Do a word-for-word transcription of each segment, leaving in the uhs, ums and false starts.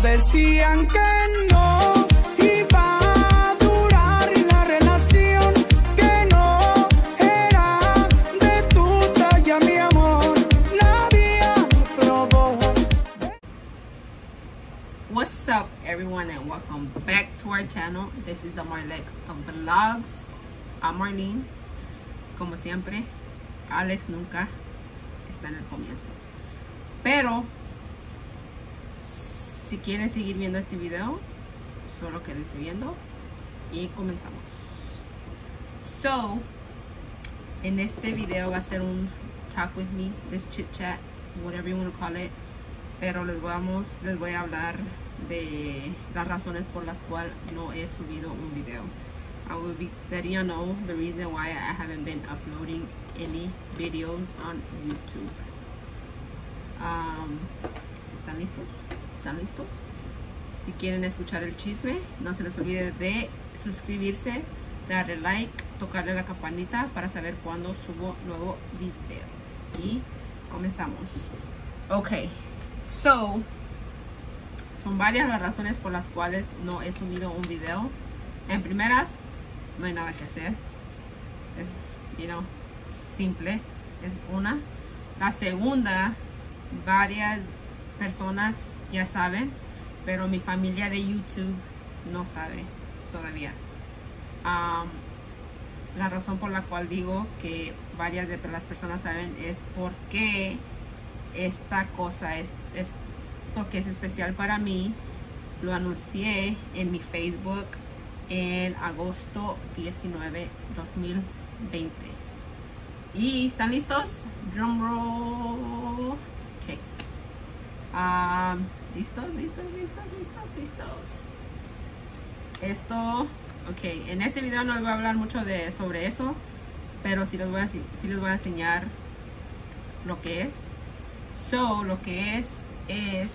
decían que no iba a durar la relación, que no era de tu talla, mi amor. Nadie probó. What's up, everyone, and welcome back to our channel. This is the Marlex of Vlogs. I'm Marlene. Como siempre, Alex nunca está en el comienzo, pero si quieren seguir viendo este video, solo quédense viendo y comenzamos. So, en este video va a ser un talk with me, this chit chat, whatever you want to call it, pero les vamos, les voy a hablar de las razones por las cuales no he subido un video. I will be letting you know the reason why I haven't been uploading any videos on YouTube. Um, ¿Están listos? ¿Están listos? Si quieren escuchar el chisme, no se les olvide de suscribirse, darle like, tocarle la campanita para saber cuando subo nuevo video. Y comenzamos. Ok, so son varias las razones por las cuales no he subido un video. En primeras, no hay nada que hacer. Es, you know, simple. Es una. La segunda, varias personas ya saben, pero mi familia de YouTube no sabe todavía. Um, la razón por la cual digo que varias de las personas saben es porque esta cosa, es, esto que es especial para mí, lo anuncié en mi Facebook en agosto diecinueve, dos mil veinte. ¿Y están listos? Drum roll. Ok. Um, ¿Listos? ¿Listos? ¿Listos? ¿Listos? ¿Listos? Esto, ok. En este video no les voy a hablar mucho de, sobre eso, pero sí les voy a, sí les voy a enseñar lo que es. So, lo que es, es,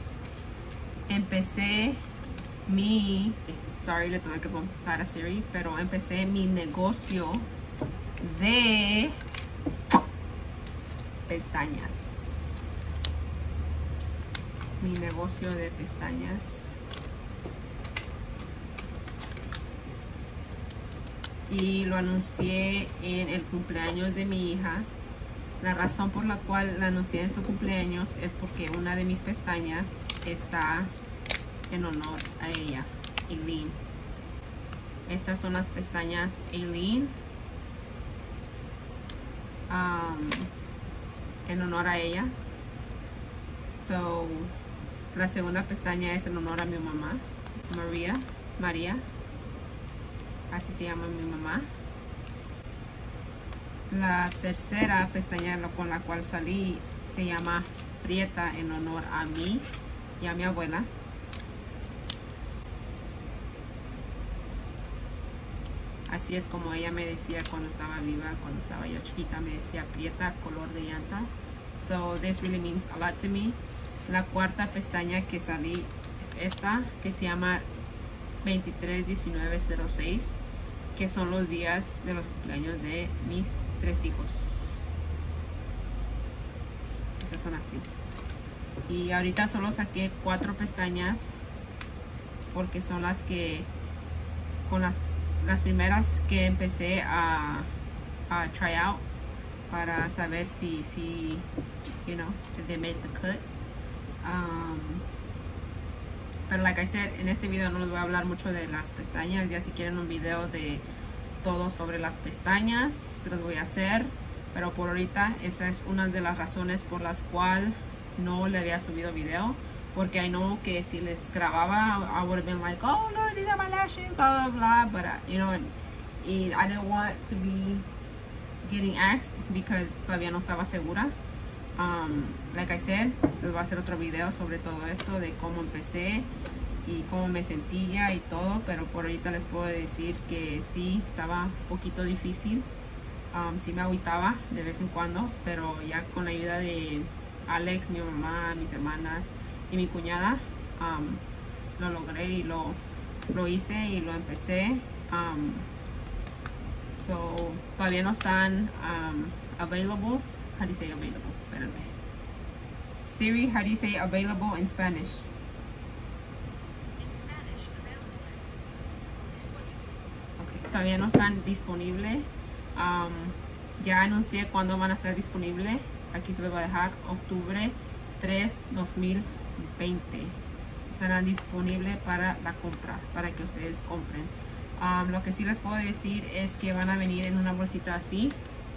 empecé mi, sorry, le tuve que preguntar a Siri, pero empecé mi negocio de pestañas. Mi negocio de pestañas. Y lo anuncié en el cumpleaños de mi hija. La razón por la cual la anuncié en su cumpleaños es porque una de mis pestañas está en honor a ella, Aileen. Estas son las pestañas Aileen, um, en honor a ella. So, la segunda pestaña es en honor a mi mamá, María, María, así se llama mi mamá. La tercera pestaña con la cual salí se llama Prieta, en honor a mí y a mi abuela. Así es como ella me decía cuando estaba viva, cuando estaba yo chiquita, me decía Prieta, color de llanta. So this really means a lot to me. La cuarta pestaña que salí es esta, que se llama veintitrés diecinueve cero seis, que son los días de los cumpleaños de mis tres hijos. Esas son así. Y ahorita solo saqué cuatro pestañas porque son las que, con las, las primeras que empecé a, a try out para saber si, si, you know, if they made the cut. Um, pero like I said, en este video no les voy a hablar mucho de las pestañas. Ya si quieren un video de todo sobre las pestañas, se los voy a hacer, pero por ahorita esa es una de las razones por las cuales no le había subido video, porque I know que si les grababa I would have been like, oh no, these are my lashes, blah blah blah, but uh, you know, and, and I didn't want to be getting asked because todavía no estaba segura. Um, like I said, les voy a hacer otro video sobre todo esto, de cómo empecé y cómo me sentía y todo, pero por ahorita les puedo decir que sí, estaba un poquito difícil. Um, sí me agüitaba de vez en cuando, pero ya con la ayuda de Alex, mi mamá, mis hermanas y mi cuñada, um, lo logré y lo, lo hice y lo empecé. Um, so, todavía no están um, available. How do you say available? Espérame. Siri, how do you say available in Spanish? todavía no están disponibles. Um, ya anuncié cuándo van a estar disponibles. Aquí se los voy a dejar. Octubre tres, dos mil veinte. Estarán disponibles para la compra, para que ustedes compren. Um, lo que sí les puedo decir es que van a venir en una bolsita así,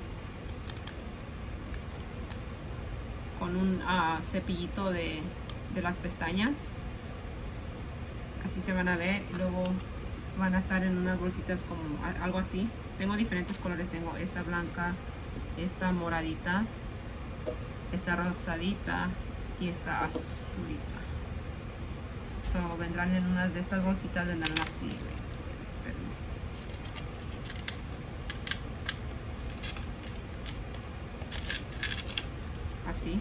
con un uh, cepillito de, de las pestañas. Así se van a ver. Y luego van a estar en unas bolsitas como algo así. Tengo diferentes colores. Tengo esta blanca, esta moradita, esta rosadita y esta azulita. So, vendrán en unas de estas bolsitas, vendrán así. Así.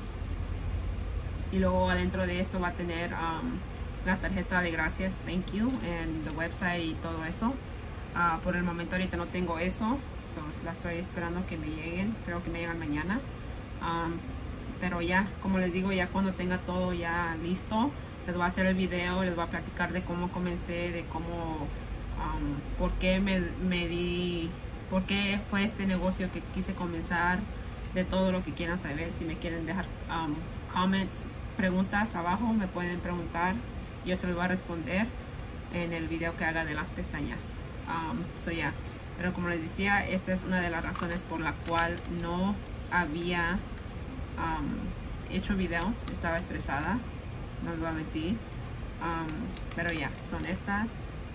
Y luego adentro de esto va a tener um, la tarjeta de gracias, thank you, and the website y todo eso. Uh, por el momento ahorita no tengo eso, so la estoy esperando que me lleguen. Creo que me llegan mañana. Um, pero ya, como les digo, ya cuando tenga todo ya listo, les voy a hacer el video, les voy a platicar de cómo comencé, de cómo, um, por qué me, me di, por qué fue este negocio que quise comenzar, de todo lo que quieran saber. Si me quieren dejar um, comments, preguntas abajo, me pueden preguntar, yo se los voy a responder en el video que haga de las pestañas. Um, so yeah. Pero como les decía, esta es una de las razones por la cual no había um, hecho video. Estaba estresada, no les voy a mentir. Um, pero ya, yeah, son estas.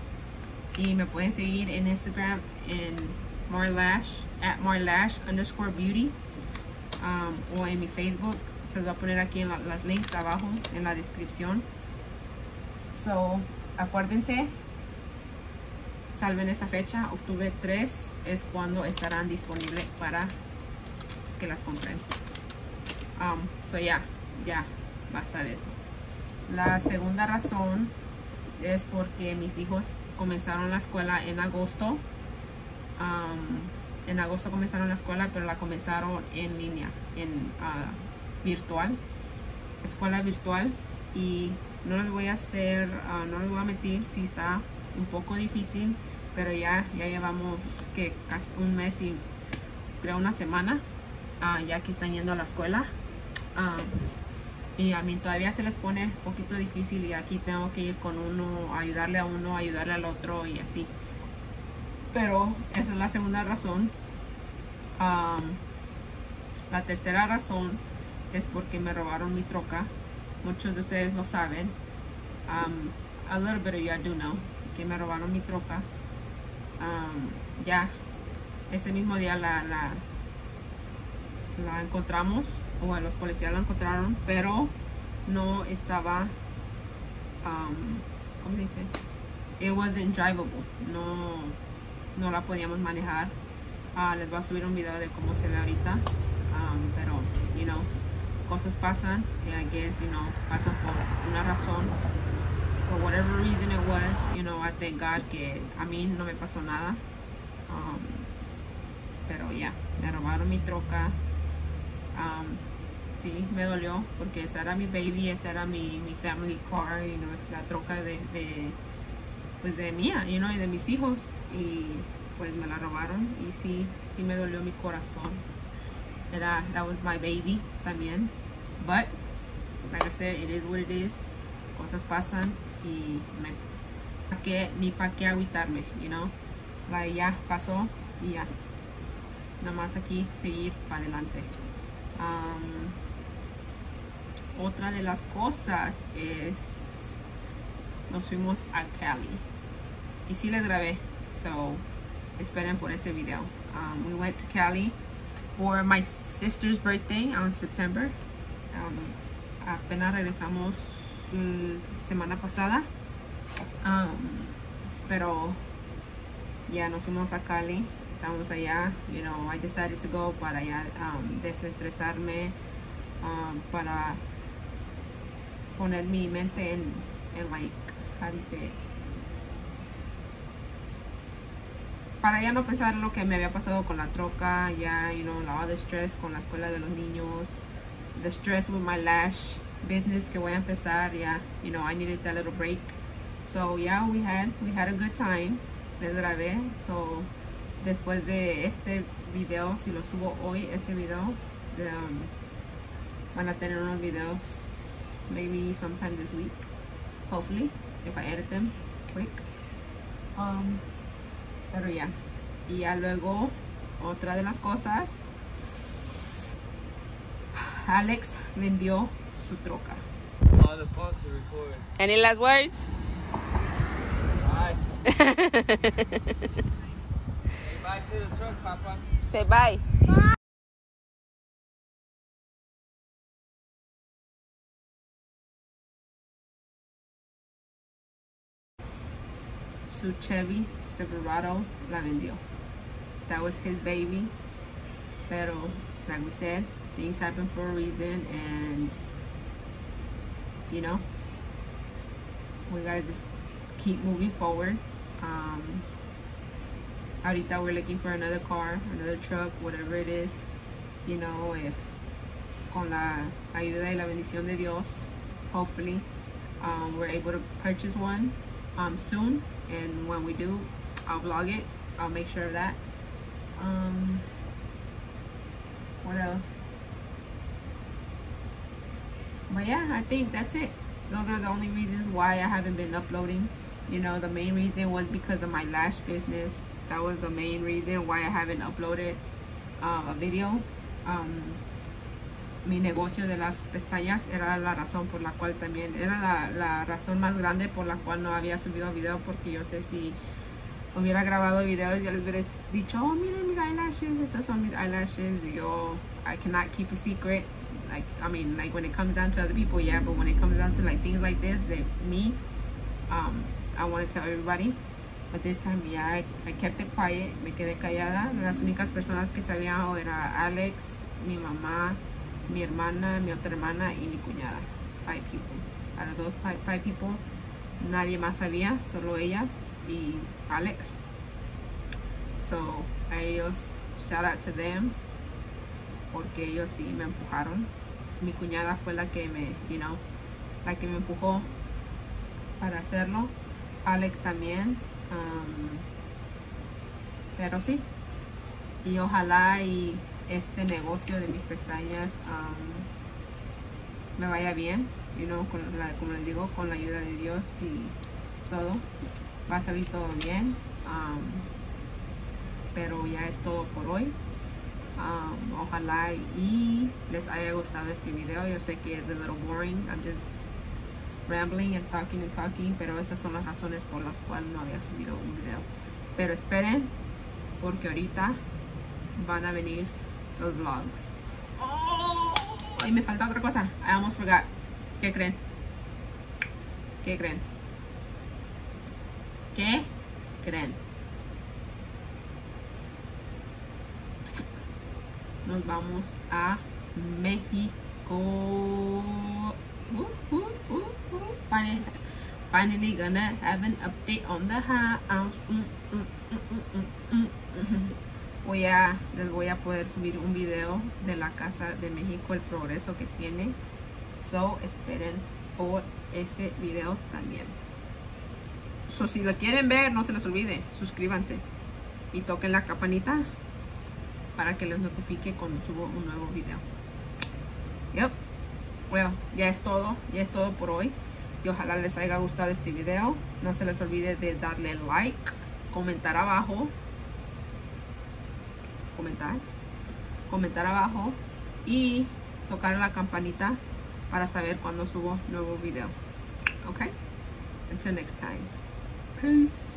Y me pueden seguir en Instagram en Marlash, at Marlash underscore beauty. Um, o en mi Facebook. Se los voy a poner aquí en la, las links abajo en la descripción. So, acuérdense, salven esa fecha, octubre tres es cuando estarán disponibles para que las compren. Um, so ya, ya, basta de eso. La segunda razón es porque mis hijos comenzaron la escuela en agosto. Um, en agosto comenzaron la escuela, pero la comenzaron en línea, en uh, virtual, escuela virtual. Y no les voy a hacer, uh, no les voy a mentir, si está un poco difícil, pero ya, ya llevamos que casi un mes y creo una semana uh, ya que están yendo a la escuela. Uh, y a mí todavía se les pone un poquito difícil, y aquí tengo que ir con uno, ayudarle a uno, ayudarle al otro y así. Pero esa es la segunda razón. Um, la tercera razón es porque me robaron mi troca. Muchos de ustedes lo saben. Um, a little bit of you do know que me robaron mi troca. Um, ya ese mismo día la, la, la encontramos, o los policías la encontraron, pero no estaba, um, ¿cómo se dice? It wasn't drivable. No, no la podíamos manejar. Uh, les voy a subir un video de cómo se ve ahorita. Um, pero, you know, cosas pasan. Y I guess, you know, pasan por una razón. For whatever reason it was, you know, I thank God que a mí no me pasó nada. Um, pero ya, yeah, me robaron mi troca. Um, sí, me dolió porque esa era mi baby, esa era mi, mi family car, you know, es la troca de, de pues de mía, you know, y de mis hijos, y pues me la robaron. Y sí, sí me dolió mi corazón. Era, that was my baby también, but like I said, it is what it is. Cosas pasan y me, pa qué, ni para qué agüitarme, you know, like, ya pasó y ya, nada más aquí seguir para adelante. Um, otra de las cosas es, nos fuimos a Cali y sí les grabé, so esperen por ese video. Um, we went to Cali for my sister's birthday on September. Um, apenas regresamos uh, semana pasada, um, pero ya nos fuimos a Cali. Estamos allá, you know, I decided to go para allá, um, desestresarme, um, para poner mi mente en, en like, how do you say it? Para ya no pensar lo que me había pasado con la troca, ya, you know, all the stress con la escuela de los niños, the stress with my lash business que voy a empezar, ya, yeah, you know, I needed that little break. So yeah, we had, we had a good time. les grabé. So después de este video, si lo subo hoy, este video, um, van a tener unos videos maybe sometime this week, hopefully, if I edit them quick. Um, pero ya, y ya luego otra de las cosas, Alex vendió su troca. On the phone to record. Any last words? Bye. Say bye to the truck, Papa. Say bye. Su Chevy Silverado la vendió. That was his baby. Pero, like we said, things happen for a reason, and you know, we gotta just keep moving forward. Um, ahorita we're looking for another car, another truck, whatever it is. You know, if con la ayuda y la bendición de Dios, hopefully, um, we're able to purchase one um, soon. And when we do, I'll vlog it. I'll make sure of that. Um, what else? But yeah, I think that's it. Those are the only reasons why I haven't been uploading. You know, the main reason was because of my lash business. That was the main reason why I haven't uploaded uh, a video. Um, mi negocio de las pestañas era la razón por la cual también, era la, la razón más grande por la cual no había subido video, porque yo sé si hubiera grabado videos ya les hubiera dicho, oh miren mis eyelashes, estos son mis eyelashes. Yo, I cannot keep a secret. Like, I mean, like when it comes down to other people, yeah, but when it comes down to like things like this, that me, um, I want to tell everybody. But this time, yeah, I, I kept it quiet, me quedé callada. Las únicas personas que sabían era Alex, mi mamá, mi hermana, mi otra hermana y mi cuñada. Five people. Out of those five, five people, nadie más sabía, solo ellas y Alex. So, a ellos, shout out to them, porque ellos sí me empujaron. Mi cuñada fue la que me, you know, la que me empujó para hacerlo. Alex también. Um, pero sí. Y ojalá y este negocio de mis pestañas um, me vaya bien, you know, con la, como les digo, con la ayuda de Dios y todo va a salir todo bien. Um, pero ya es todo por hoy. Um, ojalá y les haya gustado este video. Yo sé que es a little boring, I'm just rambling and talking and talking, pero estas son las razones por las cuales no había subido un video. Pero esperen, porque ahorita van a venir los vlogs. Oh, y me falta otra cosa. I almost forgot. ¿Qué creen? ¿Qué creen? ¿Qué creen? Nos vamos a México. Uh, uh, uh, uh. Finally, finally gonna have an update on the house. Mm, mm, mm, mm, mm, mm. Voy a, les voy a poder subir un video de la casa de México, el progreso que tiene. So, esperen por ese video también. So, si lo quieren ver, no se les olvide, suscríbanse y toquen la campanita para que les notifique cuando subo un nuevo video. Yep. Bueno, ya es todo, ya es todo por hoy. Y ojalá les haya gustado este video. No se les olvide de darle like, comentar abajo. Comentar. Comentar abajo. Y tocar la campanita para saber cuando subo nuevo video. Ok. Until next time. Peace.